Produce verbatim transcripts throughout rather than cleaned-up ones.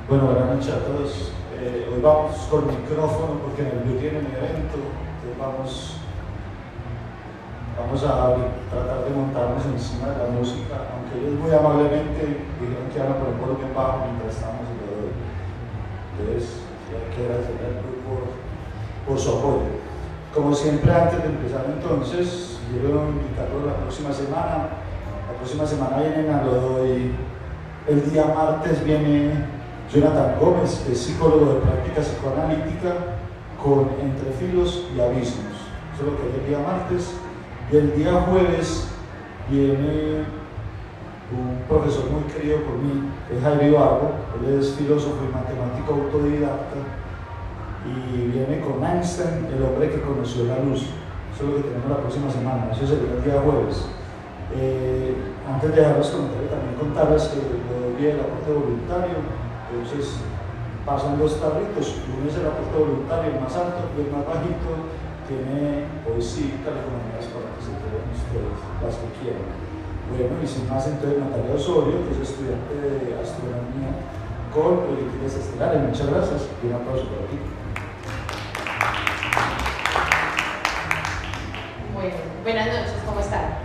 Bueno, buenas noches a todos. Eh, hoy vamos con micrófono porque en el Blue tienen evento, entonces vamos, vamos a tratar de montarnos encima de la música, aunque ellos muy amablemente dijeron que iban a poner volumen bajo mientras estábamos en lo de hoy. Entonces, hay que agradecerle al Blue por, por su apoyo. Como siempre, antes de empezar entonces, quiero invitarlos la próxima semana. La próxima semana vienen a lo de hoy. El día martes viene Jonathan Gómez, que es psicólogo de práctica psicoanalítica, con Entre Filos y Abismos. Eso es lo que es el día martes. Y el día jueves viene un profesor muy querido por mí, que es Jairo Ibarbo. Él es filósofo y matemático autodidacta, y viene con Einstein, el hombre que conoció la luz. Eso es lo que tenemos la próxima semana. Eso sería el día jueves. Eh, antes de dejar los comentarios, también contarles que lo doy el aporte voluntario. Entonces pasan dos tarritos, uno es el aporte voluntario, el más alto, y el más bajito tiene poesía y teleconomías para que se entreguen ustedes, las que quieran. Bueno, y sin más, entonces Natalia Osorio, que es estudiante de astronomía con proyectiles estelares. Muchas gracias y un aplauso para ti. Bueno, buenas noches, ¿cómo están?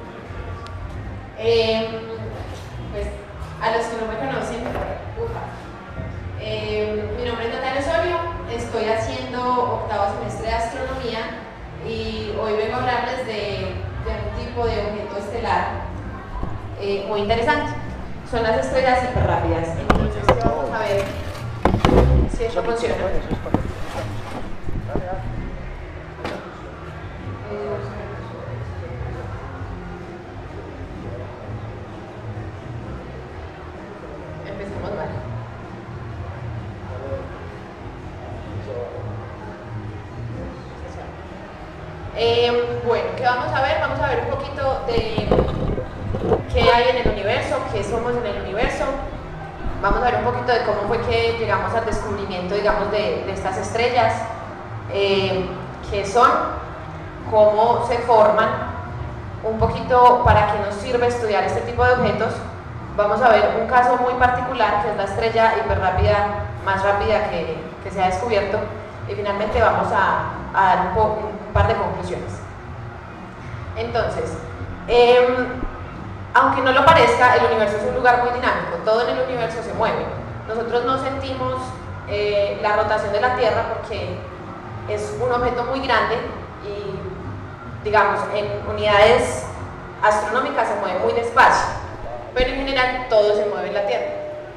Eh, pues a los que no me conocen, ufa, eh, mi nombre es Natalia Osorio, estoy haciendo octavo semestre de astronomía y hoy vengo a hablarles de, de un tipo de objeto estelar eh, muy interesante. Son las estrellas hiperrápidas. Entonces vamos a ver si esto funciona. Empecemos mal. Eh, bueno, ¿qué vamos a ver? Vamos a ver un poquito de qué hay en el universo, qué somos en el universo. Vamos a ver un poquito de cómo fue que llegamos al descubrimiento, digamos, de, de estas estrellas, eh, qué son, cómo se forman, un poquito para qué nos sirve estudiar este tipo de objetos. Vamos a ver un caso muy particular, que es la estrella hiperrápida más rápida que, que se ha descubierto, y finalmente vamos a, a dar un, po, un par de conclusiones. Entonces, eh, aunque no lo parezca, el universo es un lugar muy dinámico, todo en el universo se mueve. Nosotros no sentimos eh, la rotación de la Tierra porque es un objeto muy grande y, digamos, en unidades astronómicas se mueve muy despacio, pero en general todo se mueve en la Tierra.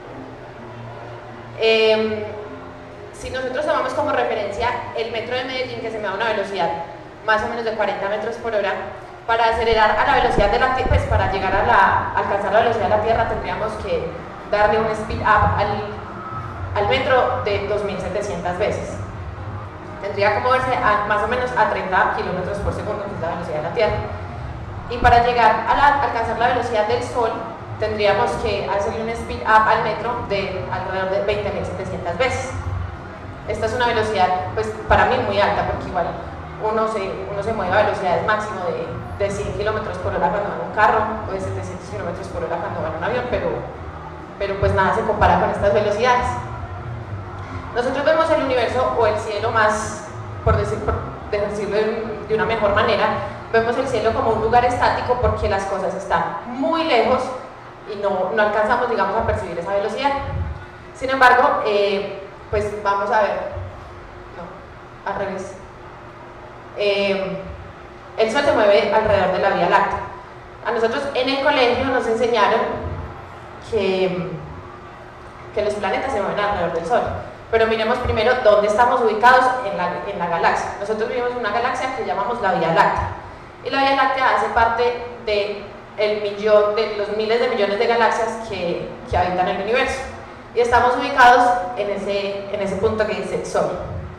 Eh, si nosotros tomamos como referencia el metro de Medellín, que se me da una velocidad más o menos de cuarenta metros por hora, para acelerar a la velocidad de la Tierra, pues para llegar a la, alcanzar la velocidad de la Tierra tendríamos que darle un speed up al, al metro de dos mil setecientas veces. Tendría que moverse a, más o menos a treinta kilómetros por segundo, que es la velocidad de la Tierra. Y para llegar a la, alcanzar la velocidad del Sol, tendríamos que hacerle un speed up al metro de alrededor de veinte mil setecientas veces. Esta es una velocidad, pues para mí muy alta, porque igual uno se, uno se mueve a velocidades máximo de, de cien kilómetros por hora cuando va en un carro, o de setecientos kilómetros por hora cuando va en un avión, pero, pero pues nada se compara con estas velocidades. Nosotros vemos el universo o el cielo más, por, decir, por decirlo de, de una mejor manera, vemos el cielo como un lugar estático porque las cosas están muy lejos y no, no alcanzamos, digamos, a percibir esa velocidad. Sin embargo, eh, pues vamos a ver, no, al revés. Eh, el Sol se mueve alrededor de la Vía Láctea. A nosotros en el colegio nos enseñaron que, que los planetas se mueven alrededor del Sol, pero miremos primero dónde estamos ubicados en la, en la galaxia. Nosotros vivimos en una galaxia que llamamos la Vía Láctea, y la Vía Láctea hace parte de, el millón, de los miles de millones de galaxias que, que habitan el universo, y estamos ubicados en ese, en ese punto que dice Sol.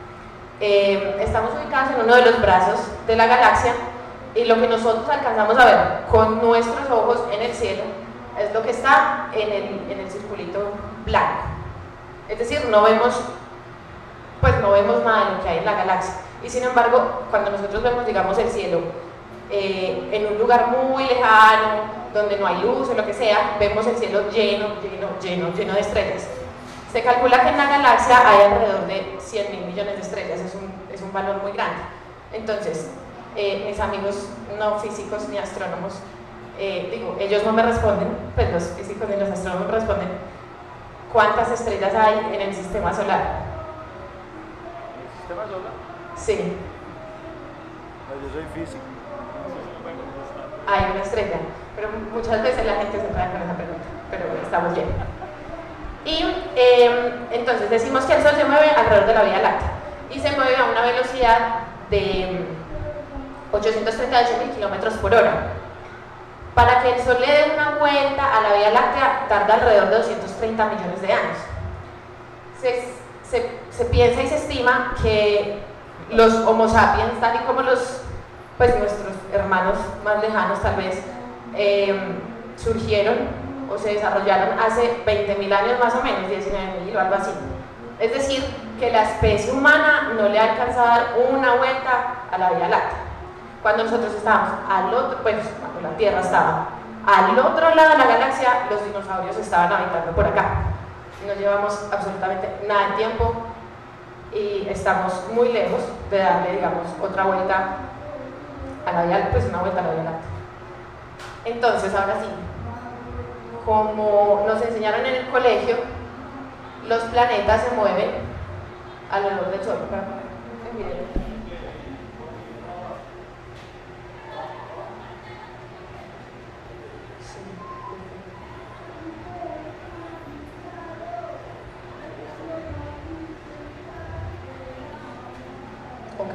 Eh, estamos ubicados en uno de los brazos de la galaxia, y lo que nosotros alcanzamos a ver con nuestros ojos en el cielo es lo que está en el, en el circulito blanco. Es decir, no vemos, pues no vemos nada de lo que hay en la galaxia. Y sin embargo, cuando nosotros vemos, digamos, el cielo eh, en un lugar muy lejano, donde no hay luz o lo que sea, vemos el cielo lleno, lleno, lleno, lleno de estrellas. Se calcula que en la galaxia hay alrededor de cien mil millones de estrellas, es un, es un valor muy grande. Entonces, eh, mis amigos no físicos ni astrónomos, eh, digo, ellos no me responden, pues los físicos ni los astrónomos me responden cuántas estrellas hay en el sistema solar. ¿En el sistema solar? Sí. No, yo soy físico. Hay una estrella, pero muchas veces la gente se trae con esa pregunta, pero estamos bien. Y eh, entonces decimos que el Sol se mueve alrededor de la Vía Láctea y se mueve a una velocidad de ochocientos treinta y ocho mil kilómetros por hora. Para que el Sol le dé una vuelta a la Vía Láctea tarda alrededor de doscientos treinta millones de años. Se, se, se piensa y se estima que los Homo sapiens, tal y como los, pues nuestros hermanos más lejanos tal vez, eh, surgieron o se desarrollaron hace veinte mil años más o menos, diecinueve mil o algo así. Es decir, que la especie humana no le ha alcanzado a dar una vuelta a la Vía Láctea. Cuando nosotros estábamos al otro, pues cuando la Tierra estaba al otro lado de la galaxia, los dinosaurios estaban habitando por acá. No llevamos absolutamente nada de tiempo y estamos muy lejos de darle, digamos, otra vuelta a la Vía, pues una vuelta a la Vía Láctea. Entonces, ahora sí, como nos enseñaron en el colegio, los planetas se mueven alrededor del Sol. Ok.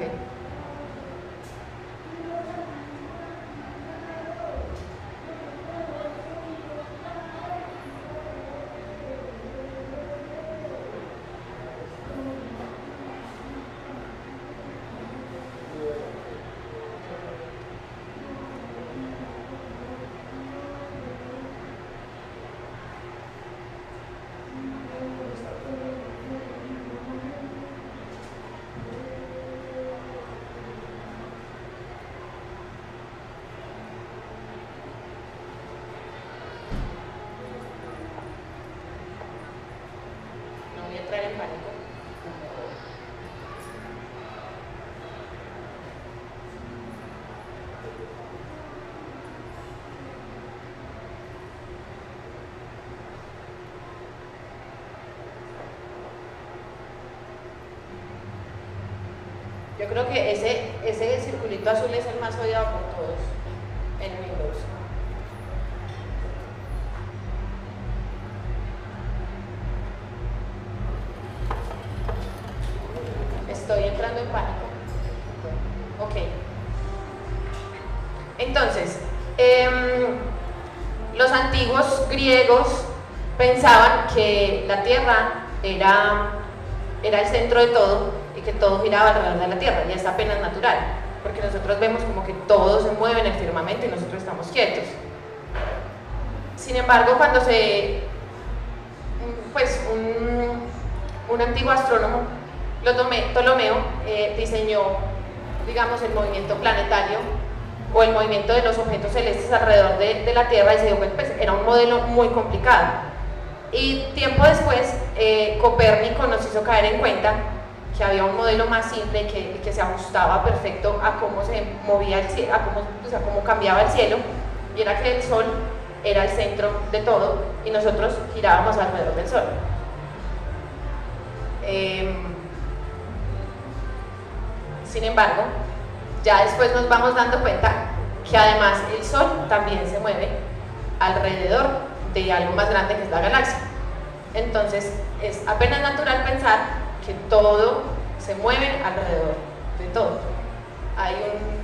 Entrar en pánico. Yo creo que ese, ese circulito azul es el más odiado por todos en Windows. Estoy entrando en pánico. Ok. Entonces, eh, los antiguos griegos pensaban que la Tierra era, era el centro de todo y que todo giraba alrededor de la Tierra, y es apenas natural, porque nosotros vemos como que todo se mueve en el firmamento y nosotros estamos quietos. Sin embargo, cuando se, pues un, un antiguo astrónomo, Ptolomeo, eh, diseñó, digamos, el movimiento planetario o el movimiento de los objetos celestes alrededor de, de la Tierra, y se dio cuenta, pues, era un modelo muy complicado. Y tiempo después, eh, Copérnico nos hizo caer en cuenta que había un modelo más simple y que, que se ajustaba perfecto a cómo se movía el cielo, a cómo, pues, a cómo cambiaba el cielo, y era que el Sol era el centro de todo y nosotros girábamos alrededor del Sol. Eh, Sin embargo, ya después nos vamos dando cuenta que además el Sol también se mueve alrededor de algo más grande que es la galaxia. Entonces, es apenas natural pensar que todo se mueve alrededor de todo. Hay un...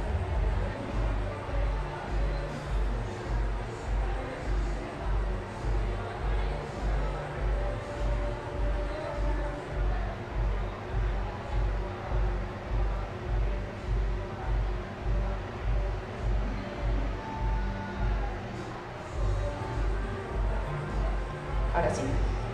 Ahora sí.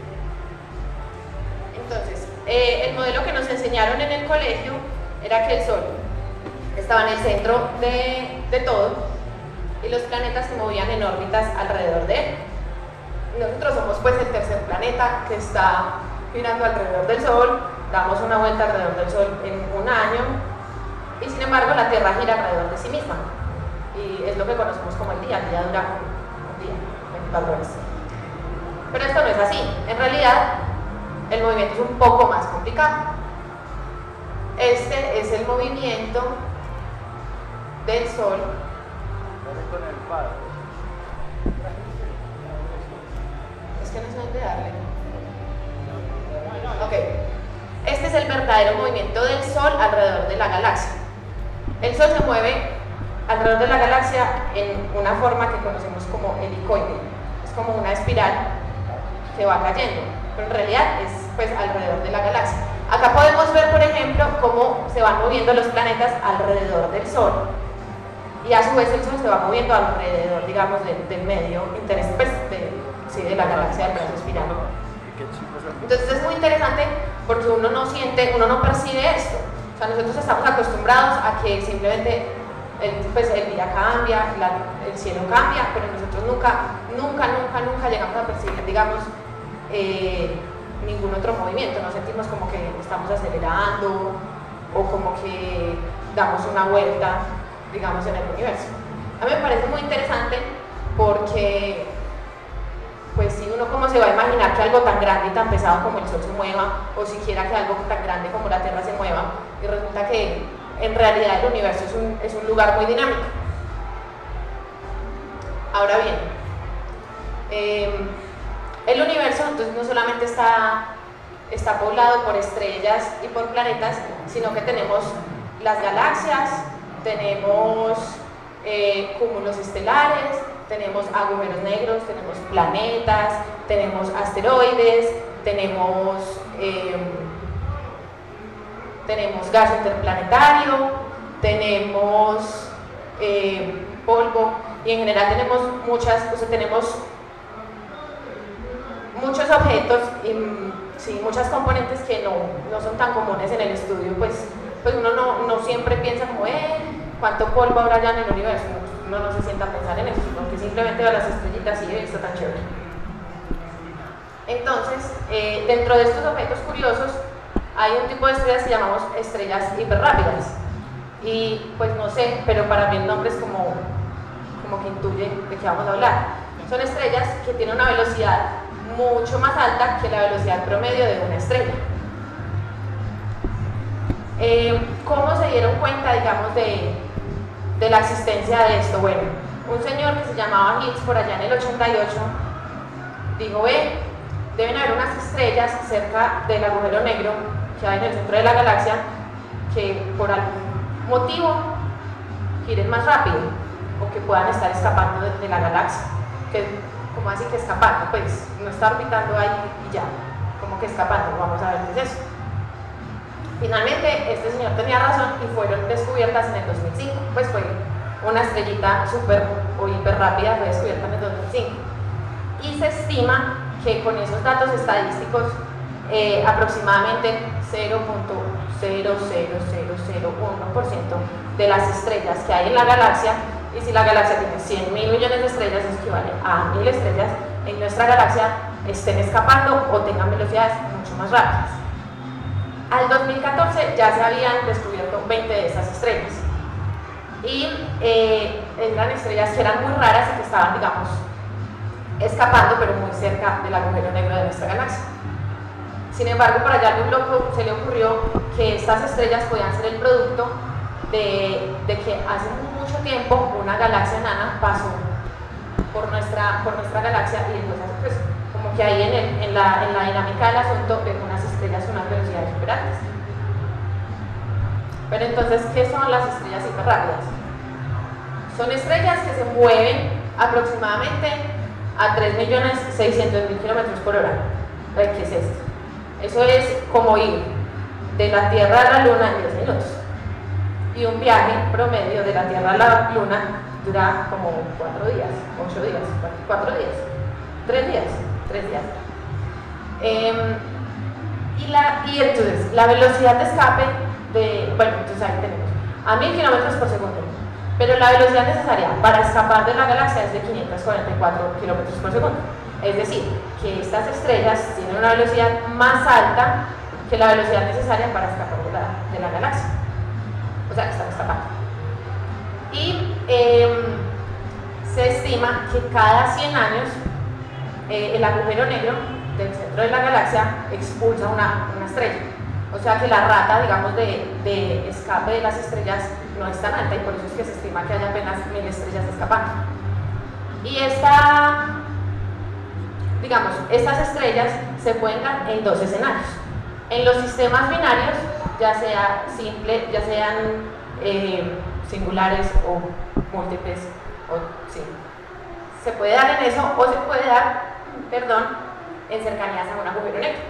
Entonces, eh, el modelo que nos enseñaron en el colegio era que el Sol estaba en el centro de, de todo y los planetas se movían en órbitas alrededor de él. Nosotros somos pues el tercer planeta que está girando alrededor del Sol, damos una vuelta alrededor del Sol en un año, y sin embargo la Tierra gira alrededor de sí misma, y es lo que conocemos como el día. El día dura un día, veinticuatro horas. Pero esto no es así. En realidad, el movimiento es un poco más complicado. Este es el movimiento del Sol. Es que no sé dónde darle. Ok. Este es el verdadero movimiento del Sol alrededor de la galaxia. El Sol se mueve alrededor de la galaxia en una forma que conocemos como helicoide. Es como una espiral que va cayendo, pero en realidad es pues alrededor de la galaxia. Acá podemos ver, por ejemplo, cómo se van moviendo los planetas alrededor del Sol, y a su vez el Sol se va moviendo alrededor, digamos, del, del medio interés, pues, de, sí, de la galaxia del brazo espiral. Entonces es muy interesante porque uno no siente, uno no percibe esto. O sea, nosotros estamos acostumbrados a que simplemente el, pues, el día cambia, la, el cielo cambia, pero nosotros nunca, nunca, nunca, nunca llegamos a percibir, digamos, eh, ningún otro movimiento. No sentimos como que estamos acelerando o como que damos una vuelta, digamos, en el universo. A mí me parece muy interesante porque, pues si uno como se va a imaginar que algo tan grande y tan pesado como el Sol se mueva, o siquiera que algo tan grande como la Tierra se mueva, y resulta que en realidad el universo es un, es un lugar muy dinámico. Ahora bien, eh, el universo entonces no solamente está, está poblado por estrellas y por planetas, sino que tenemos las galaxias, tenemos eh, cúmulos estelares, tenemos agujeros negros, tenemos planetas, tenemos asteroides, tenemos, eh, tenemos gas interplanetario, tenemos eh, polvo, y en general tenemos muchas, o sea, tenemos muchos objetos y sí, muchas componentes que no, no son tan comunes en el estudio. Pues, pues uno no, no siempre piensa como, eh, ¿cuánto polvo habrá ya en el universo? Uno no se sienta a pensar en eso, porque simplemente ve las estrellitas y está tan chévere. Entonces, eh, dentro de estos objetos curiosos hay un tipo de estrellas que llamamos estrellas hiperrápidas, y pues no sé, pero para mí el nombre es como, como que intuye de qué vamos a hablar. Son estrellas que tienen una velocidad mucho más alta que la velocidad promedio de una estrella. Eh, ¿Cómo se dieron cuenta, digamos, de, de la existencia de esto? Bueno, un señor que se llamaba Higgs por allá en el ochenta y ocho dijo, ve, deben haber unas estrellas cerca del agujero negro que hay en el centro de la galaxia que por algún motivo giren más rápido o que puedan estar escapando de, de la galaxia. Que, ¿cómo así que escapando? Pues no está orbitando ahí y ya, como que escapando. Vamos a ver qué es eso. Finalmente este señor tenía razón y fueron descubiertas en el dos mil cinco. Pues fue una estrellita súper o hiper rápida, fue descubierta en el dos mil cinco, y se estima que con esos datos estadísticos eh, aproximadamente cero punto cero cero cero cero uno por ciento de las estrellas que hay en la galaxia, y si la galaxia tiene cien mil millones de estrellas, eso equivale a mil estrellas en nuestra galaxia, estén escapando o tengan velocidades mucho más rápidas. Al dos mil catorce ya se habían descubierto veinte de esas estrellas, y eh, eran estrellas que eran muy raras y que estaban, digamos, escapando, pero muy cerca del agujero negro de nuestra galaxia. Sin embargo, por allá algún loco se le ocurrió que estas estrellas podían ser el producto de, de que hace mucho tiempo una galaxia enana pasó por nuestra, por nuestra galaxia, y entonces, pues, como que ahí en, el, en, la, en la dinámica del asunto ven unas estrellas unas velocidades super altas. Pero entonces, ¿qué son las estrellas hiperrápidas? Son estrellas que se mueven aproximadamente a tres millones seiscientos mil kilómetros por hora. ¿Qué es esto? Eso es como ir de la Tierra a la Luna en diez minutos. Y un viaje promedio de la Tierra a la Luna dura como cuatro días, ocho días, cuatro días, tres días, tres días. Eh, y, la, y entonces, la velocidad de escape de, bueno, entonces ahí tenemos a mil kilómetros por segundo, pero la velocidad necesaria para escapar de la galaxia es de quinientos cuarenta y cuatro kilómetros por segundo. Es decir, que estas estrellas tienen una velocidad más alta que la velocidad necesaria para escapar de la, de la galaxia. O sea, que están escapando. Y eh, se estima que cada cien años eh, el agujero negro del centro de la galaxia expulsa una, una estrella. O sea que la rata, digamos, de, de escape de las estrellas no es tan alta y por eso es que se estima que hay apenas mil estrellas escapando. Y esta, digamos, estas estrellas se pueden dar en dos escenarios. En los sistemas binarios, ya sea simple, ya sean eh, singulares o múltiples, o, sí. se puede dar en eso o se puede dar, perdón, en cercanías a un agujero negro.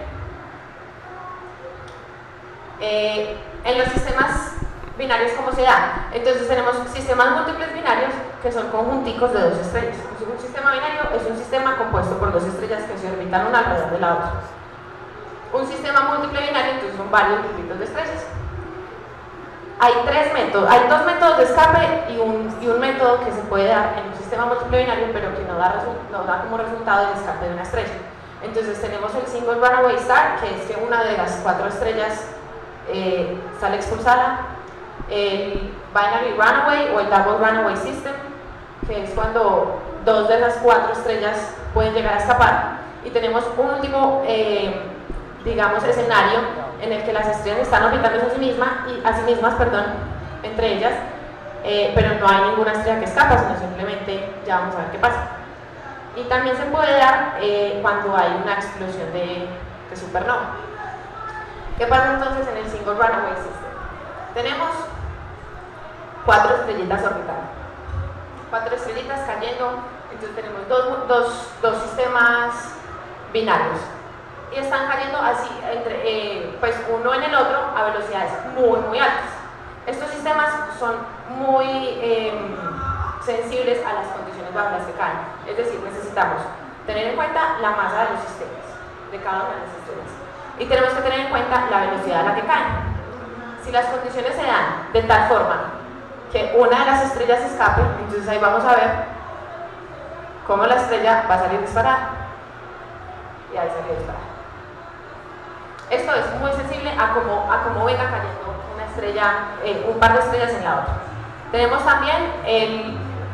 Eh, en los sistemas binarios, ¿cómo se da? Entonces tenemos sistemas múltiples binarios que son conjunticos de dos estrellas. Un sistema binario es un sistema compuesto por dos estrellas que se orbitan una alrededor de la otra. Un sistema múltiple binario, entonces son varios grupitos de estrellas. Hay tres métodos, hay dos métodos de escape y un, y un método que se puede dar en un sistema múltiple binario, pero que no da, no da como resultado el escape de una estrella. Entonces tenemos el Single Runaway Star, que es que una de las cuatro estrellas eh, sale expulsada, el Binary Runaway o el Double Runaway System, que es cuando dos de esas cuatro estrellas pueden llegar a escapar, y tenemos un último eh, digamos escenario en el que las estrellas están orbitando a sí mismas, y, a sí mismas perdón, entre ellas, eh, pero no hay ninguna estrella que escapa, sino simplemente ya vamos a ver qué pasa. Y también se puede dar eh, cuando hay una explosión de, de supernova. ¿Qué pasa entonces en el Single Runaway System? Tenemos cuatro estrellitas orbitando, cuatro estrellitas cayendo, entonces tenemos dos, dos, dos sistemas binarios y están cayendo así, entre, eh, pues uno en el otro a velocidades muy muy altas. Estos sistemas son muy eh, sensibles a las condiciones bajo las que caen, es decir, necesitamos tener en cuenta la masa de los sistemas, de cada una de las estrellas, y tenemos que tener en cuenta la velocidad a la que caen. Si las condiciones se dan de tal forma que una de las estrellas escape, entonces ahí vamos a ver cómo la estrella va a salir disparada, y ahí salió disparada. Esto es muy sensible a cómo, a cómo venga cayendo una estrella, eh, un par de estrellas en la otra. Tenemos también el,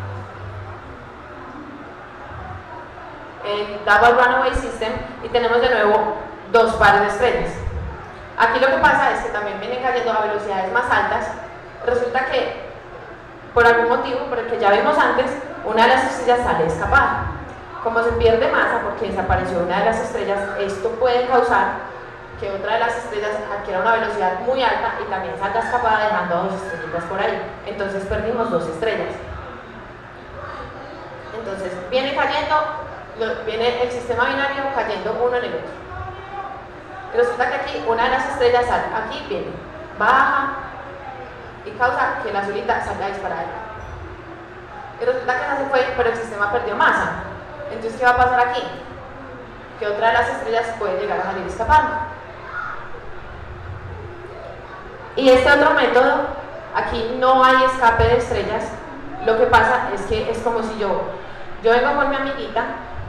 el Double Runaway System y tenemos de nuevo dos pares de estrellas. Aquí lo que pasa es que también vienen cayendo a velocidades más altas. Resulta que por algún motivo, por el que ya vimos antes, una de las estrellas sale escapada. Como se pierde masa porque desapareció una de las estrellas, esto puede causar que otra de las estrellas adquiera una velocidad muy alta y también salga escapada dejando a dos estrellitas por ahí. Entonces perdimos dos estrellas. Entonces viene cayendo, viene el sistema binario cayendo uno en el otro. Y resulta que aquí una de las estrellas sale, aquí viene, baja y causa que la azulita salga disparada. Y resulta que esa se fue, pero el sistema perdió masa. Entonces, ¿qué va a pasar aquí? Que otra de las estrellas puede llegar a salir escapando. Y este otro método, aquí no hay escape de estrellas. Lo que pasa es que es como si yo, yo vengo con mi amiguita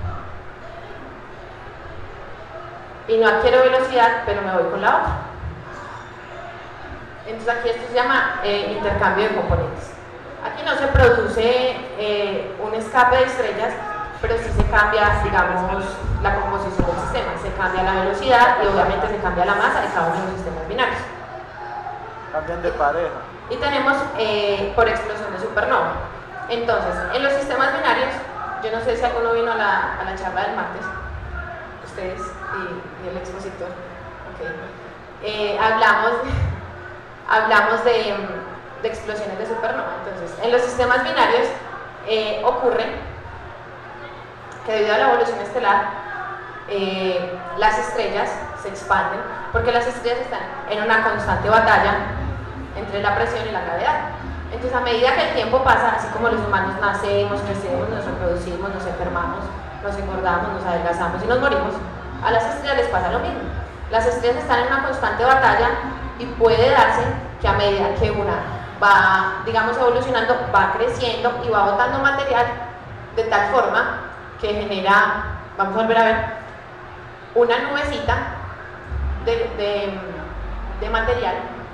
y no adquiero velocidad, pero me voy con la otra. Entonces aquí esto se llama eh, intercambio de componentes. Aquí no se produce eh, un escape de estrellas, pero sí se cambia, digamos, la composición del sistema, se cambia la velocidad y obviamente se cambia la masa de cada uno de los sistemas binarios. Cambian de pareja. Y tenemos eh, por explosión de supernova. Entonces, en los sistemas binarios, yo no sé si alguno vino a la, a la charla del martes, ustedes y, y el expositor, okay. eh, hablamos, hablamos de, de explosiones de supernova. Entonces, en los sistemas binarios eh, ocurre que debido a la evolución estelar, eh, las estrellas se expanden, porque las estrellas están en una constante batalla entre la presión y la gravedad. Entonces, a medida que el tiempo pasa, así como los humanos nacemos, crecemos, nos reproducimos, nos enfermamos, nos engordamos, nos adelgazamos y nos morimos, a las estrellas les pasa lo mismo. Las estrellas están en una constante batalla y puede darse que a medida que una va, digamos, evolucionando, va creciendo y va botando material de tal forma que genera vamos a volver a ver, una nubecita de, de, de material.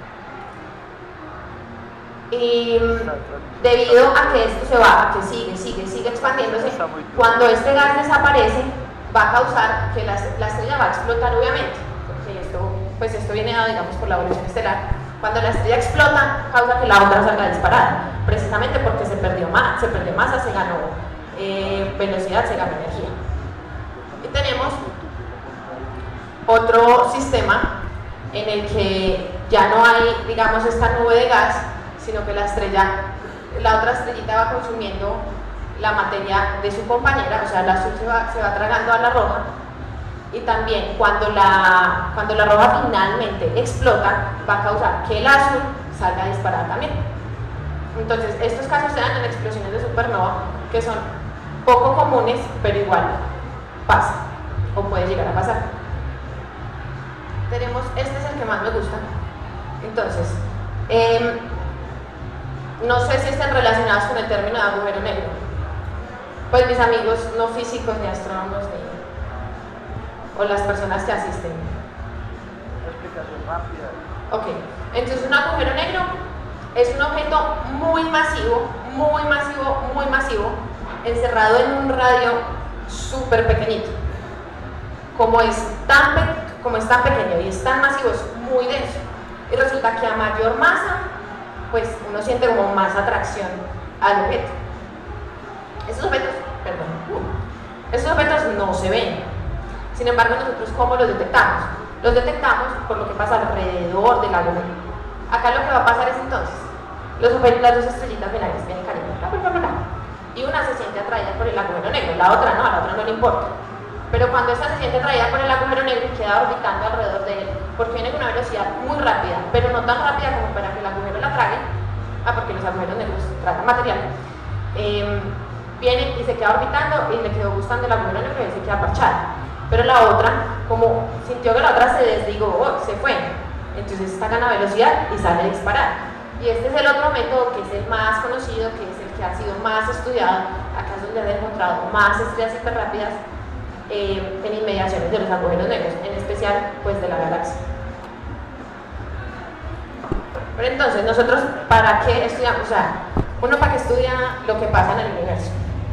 Y debido a que esto se va, a que sigue, sigue, sigue expandiéndose, cuando este gas desaparece, va a causar que la, la estrella va a explotar, obviamente, porque esto, pues esto viene dado, digamos, por la evolución estelar. Cuando la estrella explota, causa que la otra salga disparada, precisamente porque se perdió, más, se perdió masa, se ganó eh, velocidad, se ganó energía. Y tenemos otro sistema en el que ya no hay, digamos, esta nube de gas, sino que la estrella, la otra estrellita va consumiendo la materia de su compañera, o sea, la azul se va, se va tragando a la roja, y también cuando la, cuando la roja finalmente explota, va a causar que el azul salga disparada también. Entonces, estos casos se dan en explosiones de supernova, que son poco comunes, pero igual pasa, o puede llegar a pasar. Tenemos, este es el que más me gusta. Entonces, eh, no sé si están relacionados con el término de agujero negro. Pues mis amigos no físicos ni astrónomos ni, o las personas que asisten. Una explicación rápida. Ok, entonces un agujero negro es un objeto muy masivo, muy masivo, muy masivo, encerrado en un radio súper pequeñito. Como es, tan pe como es tan pequeño y es tan masivo, es muy denso. Y resulta que a mayor masa, pues uno siente como más atracción al objeto. Estos objetos, perdón, uh, estos objetos no se ven. Sin embargo, nosotros ¿cómo los detectamos? Los detectamos por lo que pasa alrededor del agujero. Acá lo que va a pasar es entonces, los objetos, las dos estrellitas binarias vienen calientes, bla, bla, bla, bla, y una se siente atraída por el agujero negro, la otra no, a la otra no le importa. Pero cuando esta se siente atraída por el agujero negro y queda orbitando alrededor de él, porque viene con una velocidad muy rápida, pero no tan rápida como para que el agujero la trague, ah, porque los agujeros negros tragan material, eh, viene y se queda orbitando y le quedó gustando el agujero negro y se queda parchada. Pero la otra, como sintió que la otra se desligó, oh, se fue, entonces está gana velocidad y sale a disparar. Y este es el otro método que es el más conocido, que es el que ha sido más estudiado. Acá es donde han encontrado más estrellas hiperrápidas eh, en inmediaciones de los agujeros negros, en especial pues de la galaxia. Pero entonces, nosotros, ¿para qué estudiamos? O sea, uno para qué estudia lo que pasa en el universo.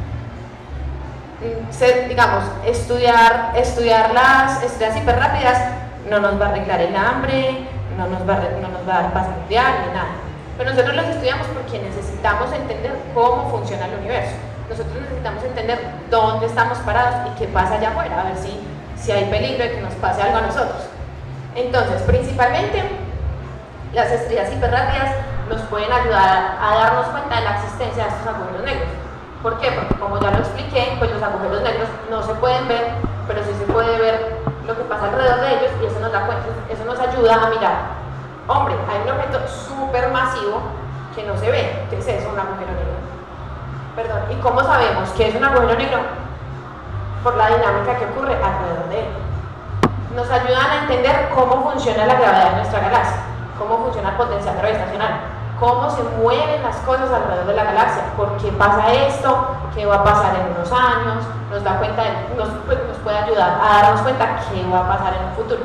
Se, digamos, estudiar, estudiar las estrellas hiperrápidas no nos va a arreglar el hambre, no nos va a, no nos va a dar paz mundial ni nada. Pero nosotros los estudiamos porque necesitamos entender cómo funciona el universo. Nosotros necesitamos entender dónde estamos parados y qué pasa allá afuera, a ver si, si hay peligro de que nos pase algo a nosotros. Entonces, principalmente, las estrellas hiperrápidas nos pueden ayudar a darnos cuenta de la existencia de estos agujeros negros. ¿Por qué? Porque como ya lo expliqué, pues los agujeros negros no se pueden ver, pero sí se puede ver lo que pasa alrededor de ellos y eso nos da cuenta, eso nos ayuda a mirar. Hombre, hay un objeto súper masivo que no se ve. ¿Qué es eso? Un agujero negro. Perdón, ¿y cómo sabemos que es un agujero negro? Por la dinámica que ocurre alrededor de él. Nos ayudan a entender cómo funciona la gravedad de nuestra galaxia, cómo funciona el potencial gravitacional, cómo se mueven las cosas alrededor de la galaxia, por qué pasa esto, qué va a pasar en unos años, nos da cuenta, de, nos, pues, nos puede ayudar a darnos cuenta qué va a pasar en un futuro.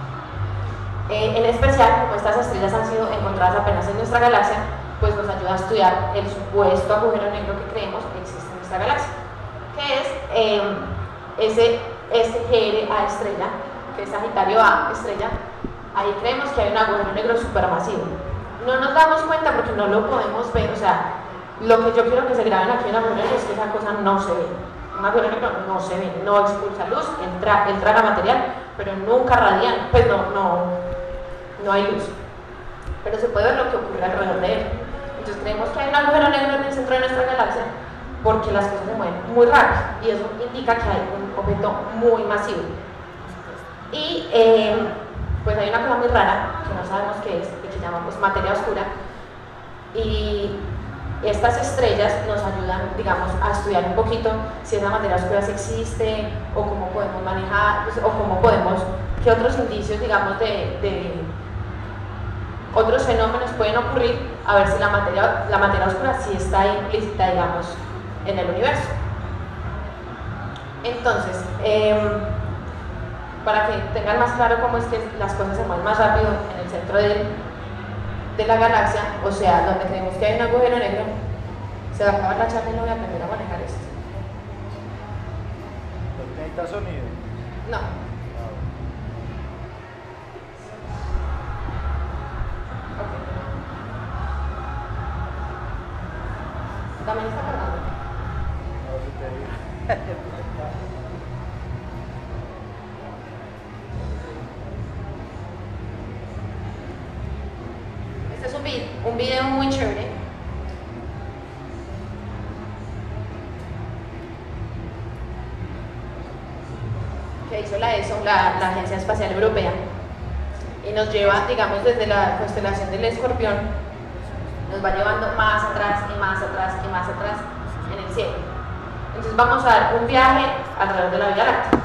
Eh, en especial, como estas estrellas han sido encontradas apenas en nuestra galaxia, pues nos ayuda a estudiar el supuesto agujero negro que creemos que existe en nuestra galaxia, que es eh, ese S G R A estrella, que es Sagitario A estrella. Ahí creemos que hay un agujero negro supermasivo. No nos damos cuenta porque no lo podemos ver, o sea, lo que yo quiero que se graben aquí en el agujero negro es que esa cosa no se ve. Un agujero negro no se ve, no expulsa luz, él, tra él traga material, pero nunca radian, pues no, no, no hay luz. Pero se puede ver lo que ocurre alrededor de él. Entonces creemos que hay un agujero negro en el centro de nuestra galaxia porque las cosas se mueven muy rápido y eso indica que hay un objeto muy masivo. Y eh, pues hay una cosa muy rara que no sabemos qué es, que llamamos materia oscura, y estas estrellas nos ayudan, digamos, a estudiar un poquito si esa materia oscura sí existe, o cómo podemos manejar, pues, o cómo podemos, qué otros indicios, digamos, de, de otros fenómenos pueden ocurrir, a ver si la materia, la materia oscura sí está implícita, digamos, en el universo. Entonces, eh, para que tengan más claro cómo es que las cosas se mueven más rápido en el centro de, de la galaxia, o sea, donde creemos que hay un agujero negro, se va a acabar la charla y no voy a aprender a manejar esto. ¿Necesita sonido? No. Okay. ¿También está cargando? No, si te digo. Este es un video, un video muy chévere. Que hizo la E S O, la, la Agencia Espacial Europea, y nos lleva, digamos, desde la constelación del Escorpión, nos va llevando más atrás y más atrás y más atrás en el cielo. Entonces vamos a dar un viaje alrededor de la Vía Láctea.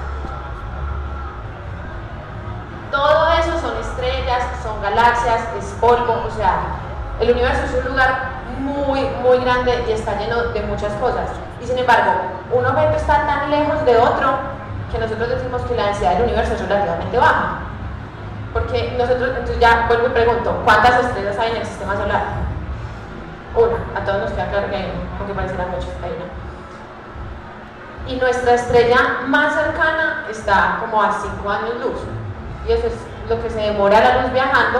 Todo eso son estrellas, son galaxias, es polvo, o sea, el universo es un lugar muy, muy grande y está lleno de muchas cosas. Y sin embargo, un objeto está tan lejos de otro que nosotros decimos que la densidad del universo es relativamente baja. Porque nosotros, entonces ya vuelvo y pregunto, ¿cuántas estrellas hay en el sistema solar? Una, a todos nos queda claro que hay una, aunque parecerán muchas, hay una. Y nuestra estrella más cercana está como a cinco años luz. Y eso es lo que se demora la luz viajando.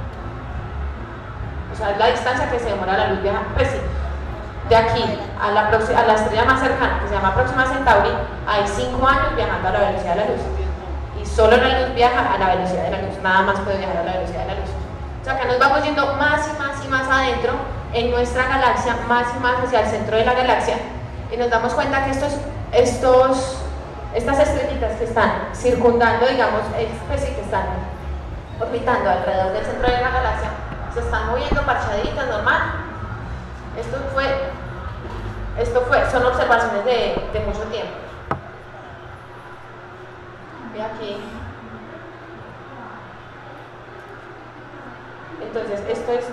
O sea, es la distancia que se demora la luz viajando. Pues sí, de aquí a la, a la estrella más cercana, que se llama Próxima Centauri, hay cinco años viajando a la velocidad de la luz. Y solo la luz viaja a la velocidad de la luz, nada más puede viajar a la velocidad de la luz. O sea, acá nos vamos yendo más y más y más adentro en nuestra galaxia, más y más hacia el centro de la galaxia, y nos damos cuenta que estos, estos, estas estrellitas que están circundando, digamos, pues sí, que están orbitando alrededor del centro de la galaxia, se están moviendo parchaditas, normal. Esto fue, esto fue, son observaciones de, de mucho tiempo. Y aquí. Entonces, esto es.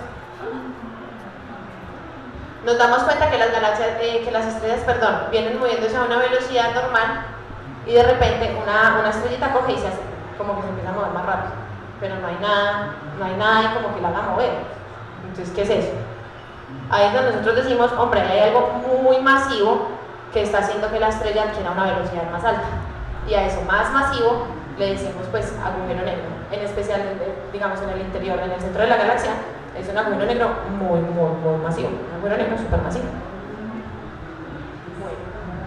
Nos damos cuenta que las galaxias, eh, que las estrellas, perdón, vienen moviéndose a una velocidad normal y de repente una, una estrellita coge y se hace como que se empieza a mover más rápido, pero no hay nada, no hay nada y como que la haga mover. Entonces, ¿qué es eso? Ahí es donde nosotros decimos, hombre, hay algo muy masivo que está haciendo que la estrella adquiera una velocidad más alta. Y a eso más masivo le decimos pues agujero negro, en especial digamos en el interior, en el centro de la galaxia, es un agujero negro muy, muy, muy masivo, un agujero negro súper masivo. Bueno.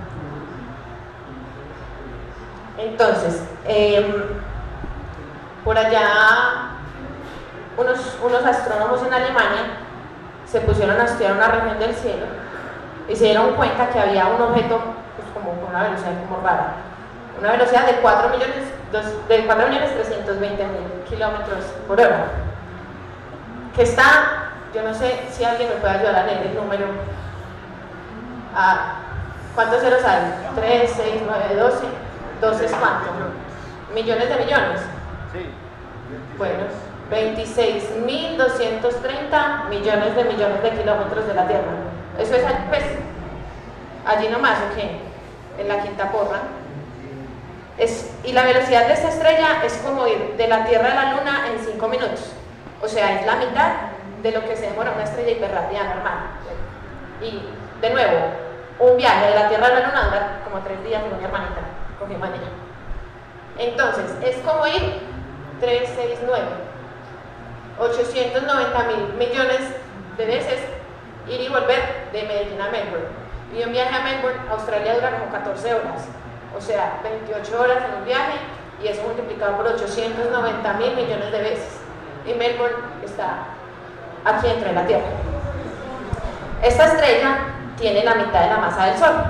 Entonces, eh, por allá unos, unos astrónomos en Alemania se pusieron a estudiar una región del cielo y se dieron cuenta que había un objeto pues, como con una velocidad como rara. Una velocidad de cuatro millones trescientos veinte mil kilómetros por hora. Que está, yo no sé si alguien me puede ayudar a leer el número. Ah, ¿cuántos ceros hay? tres, seis, nueve, doce. doce es cuánto? Millones de millones. Sí. Bueno, veintiséis mil doscientos treinta millones de millones de kilómetros de la Tierra. Eso es pues, allí nomás, ¿o qué? En la quinta porra. Es, y la velocidad de esta estrella es como ir de la Tierra a la Luna en cinco minutos. O sea, es la mitad de lo que se demora una estrella hiperrápida normal. Y, de nuevo, un viaje de la Tierra a la Luna dura como tres días con mi hermanita, con mi manera. Entonces, es como ir tres, seis, nueve, ochocientos noventa mil millones de veces ir y volver de Medellín a Melbourne. Y un viaje a Melbourne, Australia, dura como catorce horas. O sea, veintiocho horas en un viaje y eso multiplicado por ochocientos noventa mil millones de veces. Y Melbourne está aquí entre la Tierra. Esta estrella tiene la mitad de la masa del Sol.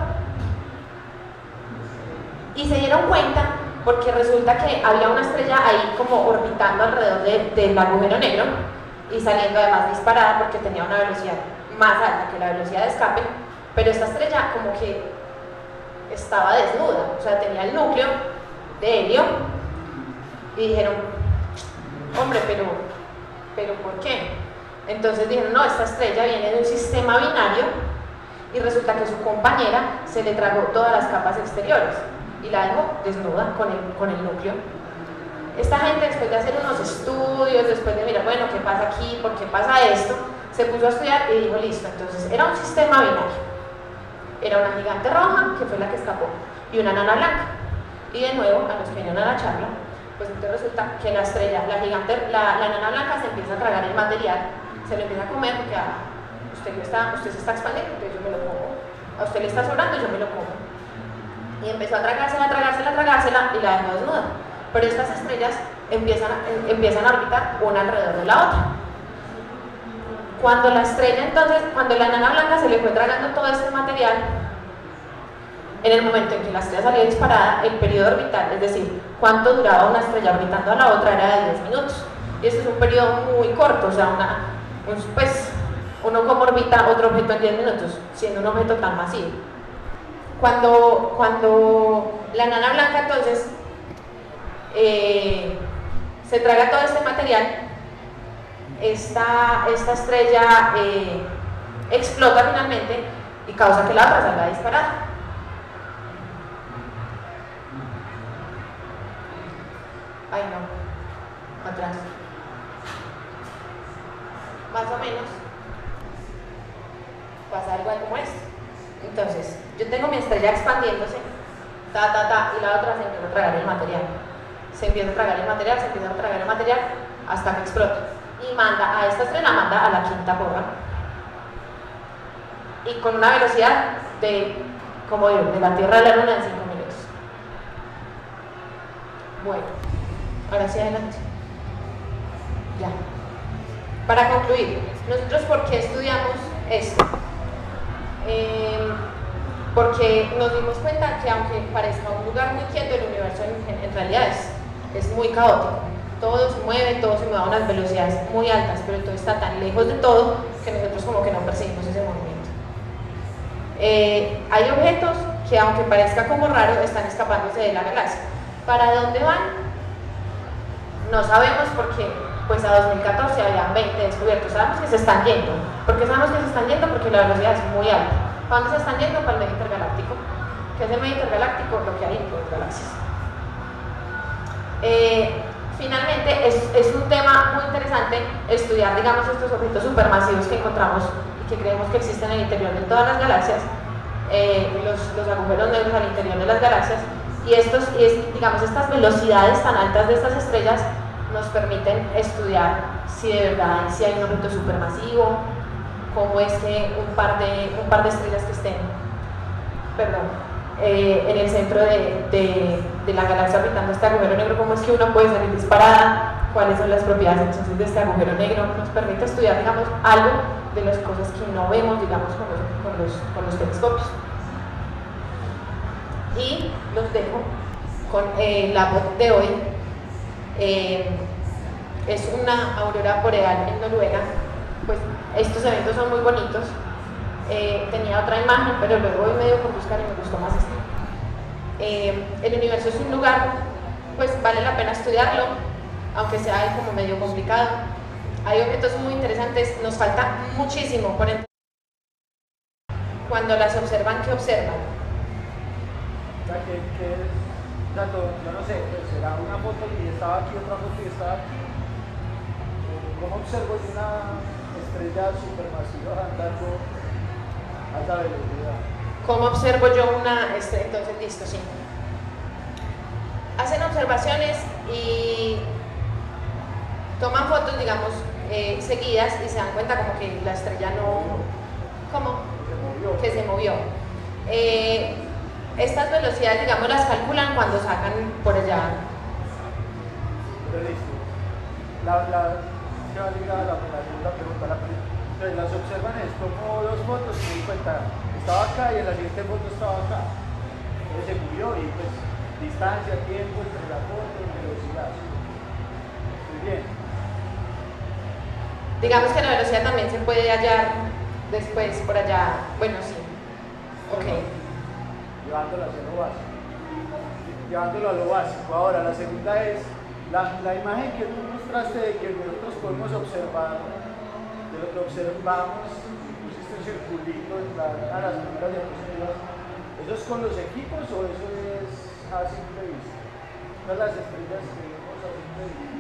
Y se dieron cuenta porque resulta que había una estrella ahí como orbitando alrededor de, del agujero negro y saliendo además disparada porque tenía una velocidad más alta que la velocidad de escape, pero esta estrella como que estaba desnuda, o sea, tenía el núcleo de helio y dijeron, hombre, pero, pero ¿por qué? Entonces dijeron, no, esta estrella viene de un sistema binario y resulta que su compañera se le tragó todas las capas exteriores. y la dejó desnuda con el, con el núcleo. Esta gente, después de hacer unos estudios, después de mirar, bueno, ¿qué pasa aquí? ¿Por qué pasa esto? Se puso a estudiar y dijo, listo, entonces era un sistema binario. Era una gigante roja, que fue la que escapó, y una nana blanca. Y de nuevo, a los que vinieron a la charla, pues entonces resulta que la estrella, la gigante, la, la nana blanca se empieza a tragar el material, se lo empieza a comer porque ah, usted, está, usted se está expandiendo, entonces yo me lo como. A usted le está sobrando, yo me lo como. Y empezó a tragársela, a tragársela, a tragársela y la dejó desnuda. Pero estas estrellas empiezan a, empiezan a orbitar una alrededor de la otra. Cuando la estrella entonces, cuando la nana blanca se le fue tragando todo este material, en el momento en que la estrella salió disparada, el periodo orbital, es decir, cuánto duraba una estrella orbitando a la otra, era de diez minutos. Y este es un periodo muy corto, o sea, una, un, pues, uno como orbita otro objeto en diez minutos, siendo un objeto tan masivo. Cuando, cuando la nana blanca entonces eh, se traga todo este material, esta, esta estrella eh, explota finalmente y causa que la otra salga disparada. Ay no, atrás. Más o menos pasa algo como esto. Entonces, yo tengo mi estrella expandiéndose, ta, ta, ta, y la otra se empieza a tragar el material. Se empieza a tragar el material, se empieza a tragar el material, hasta que explota. Y manda a esta estrella, manda a la quinta porra. Y con una velocidad de, como digo, de la Tierra a la Luna en cinco minutos. Bueno, ahora sí adelante. Ya. Para concluir, nosotros ¿por qué estudiamos esto? Eh, porque nos dimos cuenta que aunque parezca un lugar muy quieto, el universo en, en realidad es, es muy caótico. Todo se mueve, todo se mueve a unas velocidades muy altas, pero todo está tan lejos de todo que nosotros como que no percibimos ese movimiento. Eh, hay objetos que aunque parezca como raro, están escapándose de la galaxia. ¿Para dónde van? No sabemos porque pues a dos mil catorce habían veinte descubiertos. Sabemos que se están yendo. ¿Por qué sabemos que se están yendo? Porque la velocidad es muy alta. ¿Para dónde se están yendo? Para el medio intergaláctico. ¿Qué es el medio intergaláctico? Lo que hay entre las galaxias. Eh, finalmente, es, es un tema muy interesante estudiar, digamos, estos objetos supermasivos que encontramos y que creemos que existen en el interior de todas las galaxias, eh, los, los agujeros negros al interior de las galaxias, y, estos, y es, digamos, estas velocidades tan altas de estas estrellas nos permiten estudiar si de verdad si hay un objeto supermasivo, cómo es que un par de, un par de estrellas que estén perdón, eh, en el centro de, de, de la galaxia orbitando este agujero negro, cómo es que uno puede salir disparada, cuáles son las propiedades entonces de este agujero negro. Nos permite estudiar, digamos, algo de las cosas que no vemos, digamos, con los, con los, con los telescopios. Y los dejo con eh, la voz de hoy. Eh, es una aurora boreal en Noruega. Pues estos eventos son muy bonitos. Eh, tenía otra imagen, pero luego hoy me dio por buscar y me gustó más esta. Eh, el universo es un lugar, pues vale la pena estudiarlo, aunque sea como medio complicado. Hay objetos muy interesantes, nos falta muchísimo por entender. Cuando las observan, ¿qué observan? O sea, que, que tanto, yo no sé, pues será una foto y estaba aquí, otra foto y estaba aquí. ¿Cómo observo una estrella supermasiva andando a alta velocidad? ¿Cómo observo yo una estrella? Entonces, listo, sí. Hacen observaciones y toman fotos, digamos, eh, seguidas y se dan cuenta como que la estrella no... ¿Cómo? Se movió. Que se movió. Eh, estas velocidades, digamos, las calculan cuando sacan por allá. Pero listo. La, la, se va a ligar a la, la segunda pregunta. La, entonces las observan es como dos fotos y se dan cuenta, estaba acá y en la siguiente foto estaba acá. Entonces se movió y pues distancia, tiempo entre la foto y velocidad. Muy bien. Digamos que la velocidad también se puede hallar después por allá. Bueno, sí. Ok. Llevándolo a lo básico. Llevándolo a lo básico. Ahora, la segunda es la, la imagen que tú mostraste de que nosotros podemos observar, de lo que observamos, pusiste un circulito en la, a las primeras diapositivas. ¿Eso es con los equipos o eso es a simple vista. Todas las estrellas que vemos a simple vista.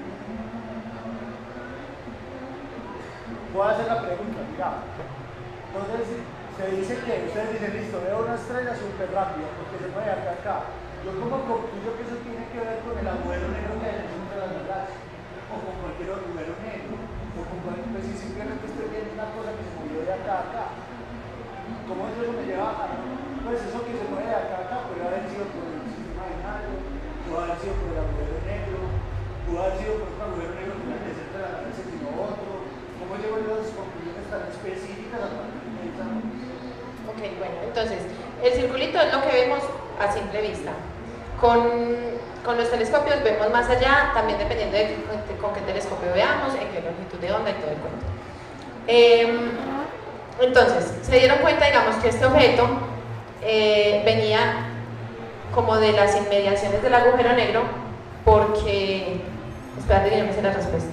Voy a hacer la pregunta, mira. Entonces, se dice que ustedes dicen, listo, veo una estrella súper rápida porque se mueve acá acá. Yo como concluyo que eso tiene que ver con el agujero negro que hay en el centro de la galaxia, o con cualquier agujero negro, o con cualquier, pues si simplemente estoy viendo una cosa que se movió de acá a acá. ¿Cómo eso me lleva a, pues eso que se mueve de acá a acá puede haber sido por el sistema binario, puede haber sido por el agujero negro, puede haber sido por un agujero negro que no es en el centro de la galaxia sino otro? ¿Cómo llevo yo las conclusiones tan específicas a partir de esa? Ok, bueno, entonces, el circulito es lo que vemos a simple vista. Con, con los telescopios vemos más allá, también dependiendo de, de con qué telescopio veamos, en qué longitud de onda y todo el cuento. Eh, entonces, se dieron cuenta, digamos, que este objeto eh, venía como de las inmediaciones del agujero negro, porque... Espérate que yo me sé la respuesta.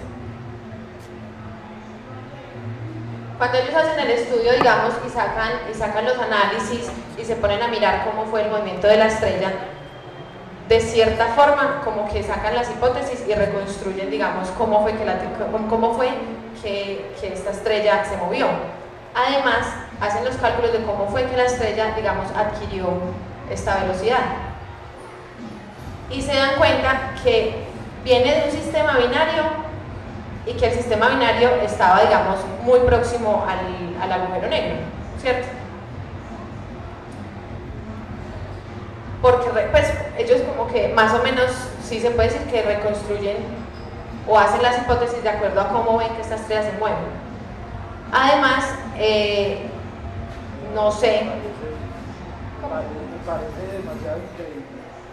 Cuando ellos hacen el estudio, digamos, y sacan, y sacan los análisis y se ponen a mirar cómo fue el movimiento de la estrella, de cierta forma, como que sacan las hipótesis y reconstruyen, digamos, cómo fue que, la, cómo fue que, que esta estrella se movió. Además, hacen los cálculos de cómo fue que la estrella, digamos, adquirió esta velocidad. Y se dan cuenta que viene de un sistema binario y que el sistema binario estaba, digamos, muy próximo al, al agujero negro, ¿cierto? Porque pues ellos como que más o menos sí se puede decir que reconstruyen o hacen las hipótesis de acuerdo a cómo ven que esta estrella se mueve. Además, eh, no sé. Me parece demasiado increíble.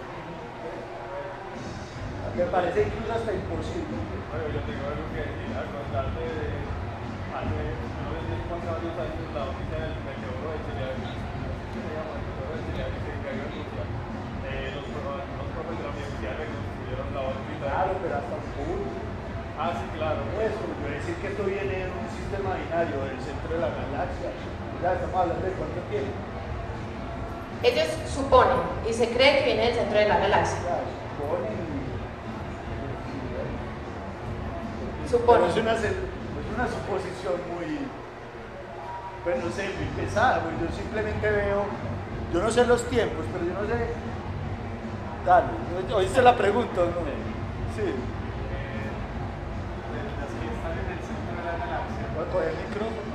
Me parece incluso hasta imposible. Bueno, yo tengo algo que decir, al contarte de hace unos años la órbita del meteoro de Chelyabinsk, que se llama el meteoro de Chelyabinsk que cayó en Rusia. Eh, los, los profes de la universidad reconstruyeron la órbita. Claro, pero hasta un punto. Ah, sí, claro. Eso, quiere decir que esto viene en un sistema binario del centro de la galaxia. Ya estamos hablando de cuánto tiempo. Ellos suponen y se cree que viene del centro de la galaxia. Ya, suponen. Suponen. Es una, es una suposición muy, pues no sé, muy pesada, pues yo simplemente veo, yo no sé los tiempos, pero yo no sé, dale, oíste la pregunta, ¿no? Sí. Las que están en el centro de la galaxia. ¿Voy a coger el micrófono?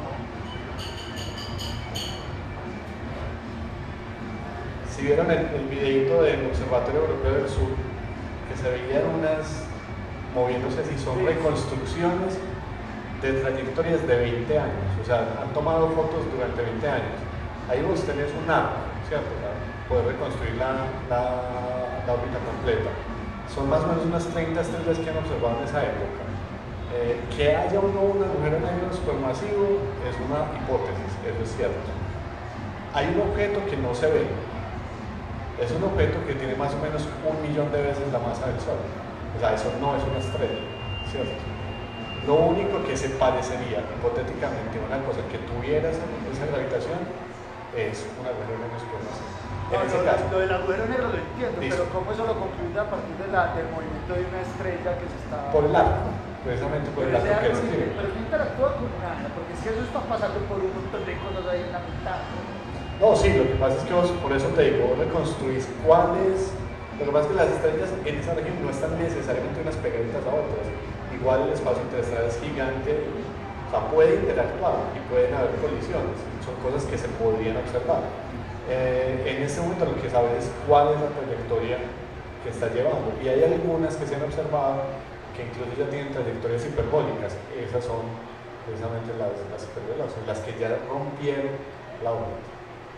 Si vieron el, el videito del Observatorio Europeo del Sur, que se veían unas moviéndose así, son reconstrucciones de trayectorias de veinte años, o sea, han tomado fotos durante veinte años. Ahí vos tenés un arco, ¿cierto? Para poder reconstruir la, la, la órbita completa. Son más o menos unas treinta estrellas que han observado en esa época. Eh, que haya o no un agujero negro supermasivo es una hipótesis, eso es cierto. Hay un objeto que no se ve, es un objeto que tiene más o menos un millón de veces la masa del Sol. O sea, eso no es una estrella, ¿cierto? Lo único que se parecería, hipotéticamente, a una cosa que tuviera esa, esa gravitación es un agujero negro supermasivo. En No, ese lo, caso, lo del agujero negro lo entiendo, listo. pero ¿cómo eso lo concluye a partir de la, del movimiento de una estrella que se está... Por el arco, precisamente por el Pero arco ese que arco describe. sí, pero no interactúa con nada, porque es que eso está pasando por un montón de cosas ahí en la mitad. No, sí, lo que pasa es que vos, por eso te digo, vos reconstruís cuáles. Lo que pasa es que las estrellas en esa región no están necesariamente unas pegaditas a otras. Igual el espacio interestelar es gigante, o sea, puede interactuar y pueden haber colisiones. Son cosas que se podrían observar. Eh, en este momento lo que sabes es cuál es la trayectoria que está llevando. Y hay algunas que se han observado que incluso ya tienen trayectorias hiperbólicas. Esas son precisamente las, las hiperveloces, las que ya rompieron la órbita.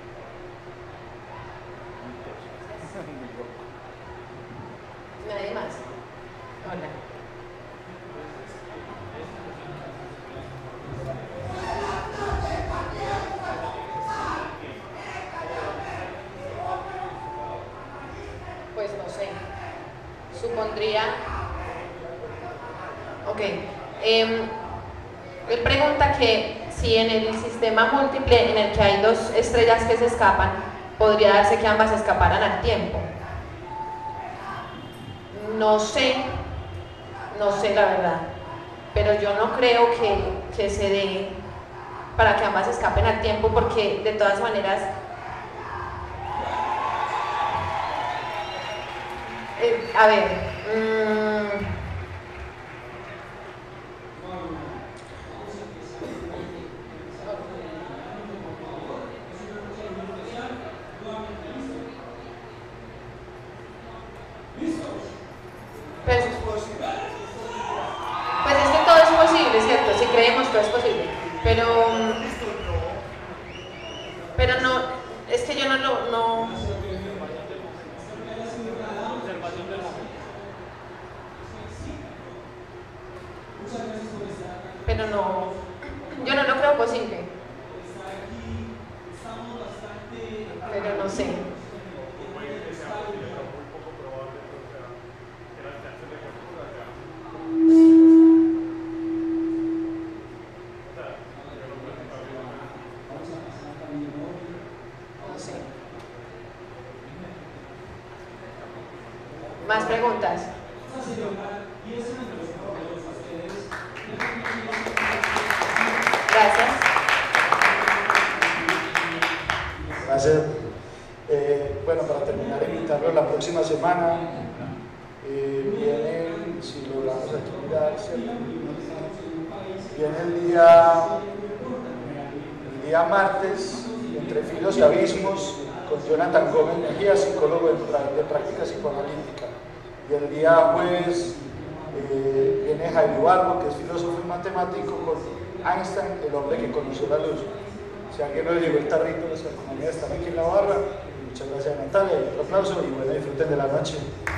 Nadie más. Hola. Pues no sé. Supondría. Ok. Eh, él pregunta que si en el sistema múltiple en el que hay dos estrellas que se escapan, podría darse que ambas escaparan al tiempo. no sé, no sé la verdad, pero yo no creo que, que se dé para que ambas escapen al tiempo, porque de todas maneras eh, a ver, mmm, pues, pues es que todo es posible, ¿cierto? Si creemos todo es posible, pero pero no, es que yo no lo no, pero no, yo no lo creo posible, pero no sé. ¿Más preguntas? Gracias. Gracias. Eh, bueno, para terminar, invitarlo la próxima semana. Eh, viene, si logramos aquí mirar, viene el día, el día martes, Entre Filos y Abismos, con Jonathan Gómez Mejía, psicólogo de, de práctica psicoanalítica. Y el día jueves eh, viene Jairo Barbo, que es filósofo y matemático, con Einstein, el hombre que conoció la luz. Si a alguien no le llegó el tarrito, les recomiendo estar aquí en la barra. Muchas gracias, Natalia, y otro aplauso y bueno, disfruten de la noche.